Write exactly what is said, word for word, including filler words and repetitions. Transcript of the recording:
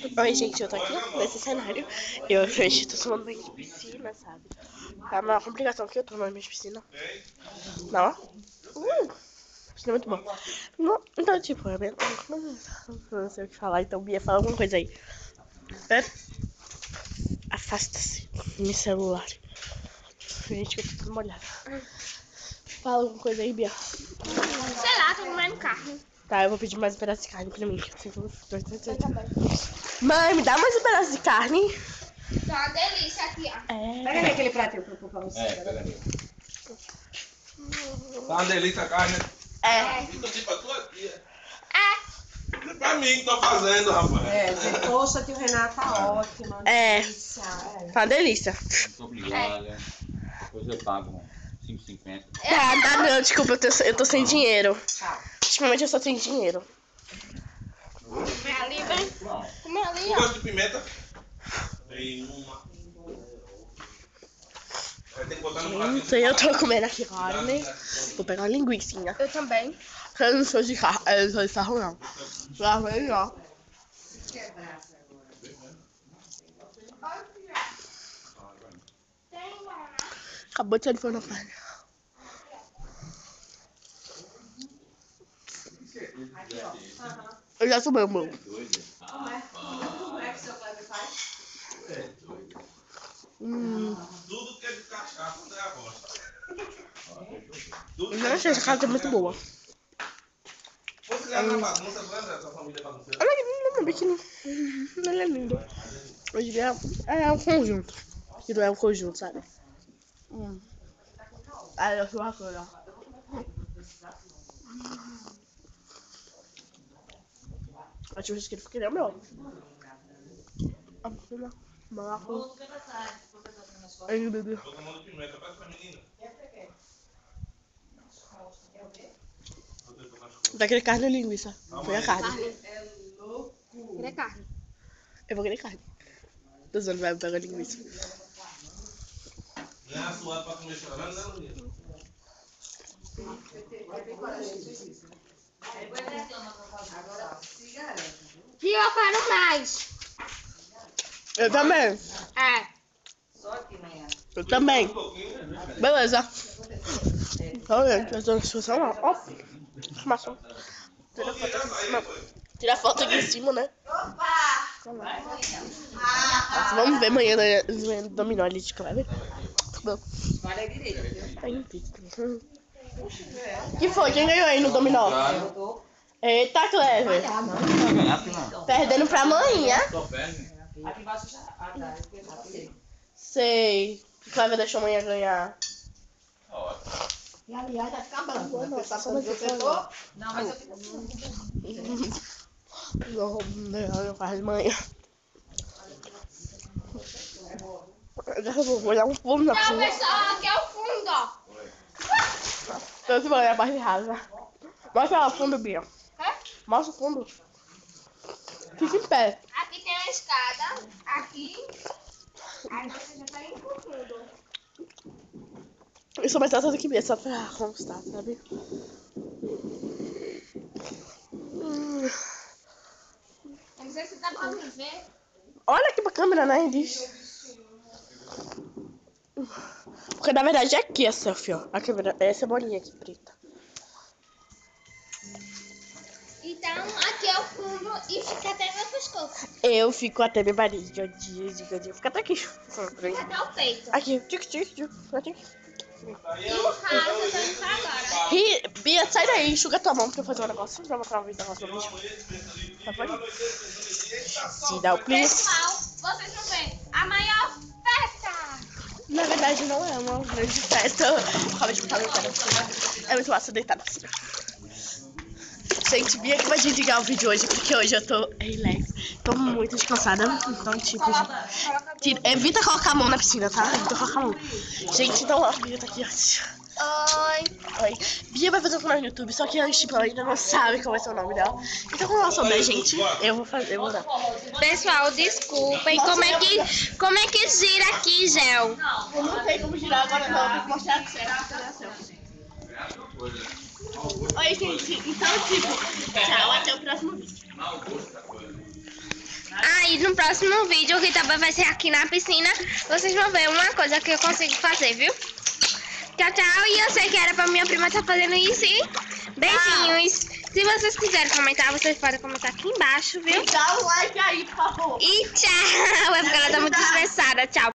Oi, gente, eu tô aqui nesse cenário. Eu hoje tô tomando banho de piscina, sabe? É a maior complicação que eu tô na minha piscina. Não? Uh, piscina é muito bom. Não, então, tipo, é bem... Não sei o que falar, então, Bia, fala alguma coisa aí. É? Afasta-se, meu celular. Gente, eu tô tudo molhada. Fala alguma coisa aí, Bia. Sei lá, tô comendo carne. Tá, eu vou pedir mais um pedaço de carne pra mim. Eu também. Mãe, me dá mais um pedaço de carne. Tá uma delícia aqui, ó. É. Pega ali aquele pratinho pra, pra você. É, pega ali. Tá uma delícia a carne. É. Isso aqui pra tua tia. É. Não é pra mim que tô fazendo, rapaz. É, você, poxa, tio Renato tá ótimo. É. Delícia, é. Tá uma delícia. Muito obrigado. Depois eu pago cinco e cinquenta. Tá, tá, não, desculpa, eu tô, eu tô sem dinheiro. Tá. Ultimamente eu só tenho dinheiro. Come ali, vem. Come ali, Tu ó. gosta de pimenta? Tem uma. Vai ter que botar no pratinho. Gente, eu tô comendo aqui carne. Vou pegar uma linguiçinha. Eu também. Eu não sou de carro, eu não sou de ferro, não. Lá vem, ó. Acabou de sair do forno a carne. Eu já tomei o meu. Como é? Como é que seu Cleber faz? Hum. Tudo que é de cachaça, você gosta. Nossa, essa casa é muito boa. Você já na bagunça, não é da sua família bagunceira? Olha que lindo, biquíni. Ele é lindo. Hoje em dia é um conjunto. Que não é um conjunto, sabe? Hum. Aí eu sou a cor, ó. A tia que ele fica melhor. A piscina, malaco. Ai, meu Deus. Tô tomando pimenta, parece pra menina. Vai querer carne ou linguiça? Foi a carne. Queria carne. Eu vou querer carne. Tô usando, vai pegar linguiça. Não é suado pra comer chorando, não, menina? E eu quero mais. Eu também. É. Eu também. Beleza. Olha, eu tô na situação, ó. Ó. Informação. Tira a foto aqui em cima. Tira a foto aqui em cima, né? Nossa, vamos ver amanhã no dominó ali de Cleber. Bom. Olha direito, viu? Tá em pizza. Que foi? Quem ganhou aí no dominó? Eita, Clever. Perdendo pra amanhã. Aqui embaixo já. Ah, tá. Eu passei. Sei. Clever deixou amanhã ganhar. E aliás, vai ficar branco. Né? Nossa, Porque só vai você ficar tô... Não, mas eu fico Não, não faz de manhã. Eu vou olhar um fundo na Não, piscina. pessoal, aqui é o fundo, ó. Eu vou olhar a parte de rasa. Mostra lá o fundo, Bia. É? Mostra o fundo. Fica em pé. Aqui tem a escada. Aqui. Aí você já tá indo pro fundo. Eu sou mais alta do que Bia, só pra constar, sabe? Hum. Eu não sei se dá pra me ver. Olha aqui pra câmera, né, Elis? Porque na verdade é aqui a selfie, ó. A câmera é essa bolinha aqui preta. Então, aqui é o fundo e fica até meu pescoço. Eu fico até minha barriga, dia, dia, dia. Fica até aqui. Fica até o peito. Aqui, tic, tic, tic. Aqui. E o raso eu tô indo pra agora. Ri, Bia, sai daí, enxuga tua mão pra eu fazer um negócio. Pra mostrar um negócio no vídeo. Tá bom? Se dá o please. Pessoal, vocês não veem. A maior festa. Na verdade não é uma grande festa. Acabei de botar meu pé na piscina. É muito massa deitar na piscina. Gente, Bia que vai desligar o vídeo hoje, porque hoje eu tô relax. Tô muito descansada. Então, tipo, tira, evita colocar a mão na piscina, tá? Evita colocar a mão. Gente, então, ó, a Bia tá aqui, ó. Oi. Oi. Bia vai fazer um canal no YouTube, só que a tipo, ela ainda não sabe qual vai ser o nome dela. Então, como ela souber, gente, eu vou fazer, eu vou dar. Pessoal, desculpem. Como é que, como é que gira aqui, Gel? Eu não sei como girar agora, não. Eu tenho que mostrar a selfie. Oi, gente. Então, tipo, tchau. Até o próximo vídeo. Ai, aí no próximo vídeo, que também vai ser aqui na piscina, vocês vão ver uma coisa que eu consigo fazer, viu? Tchau, tchau. E eu sei que era pra minha prima estar fazendo isso. E beijinhos. Se vocês quiserem comentar, vocês podem comentar aqui embaixo, viu? Dá um like aí, por favor. E tchau. É porque ela tá muito estressada. Tchau.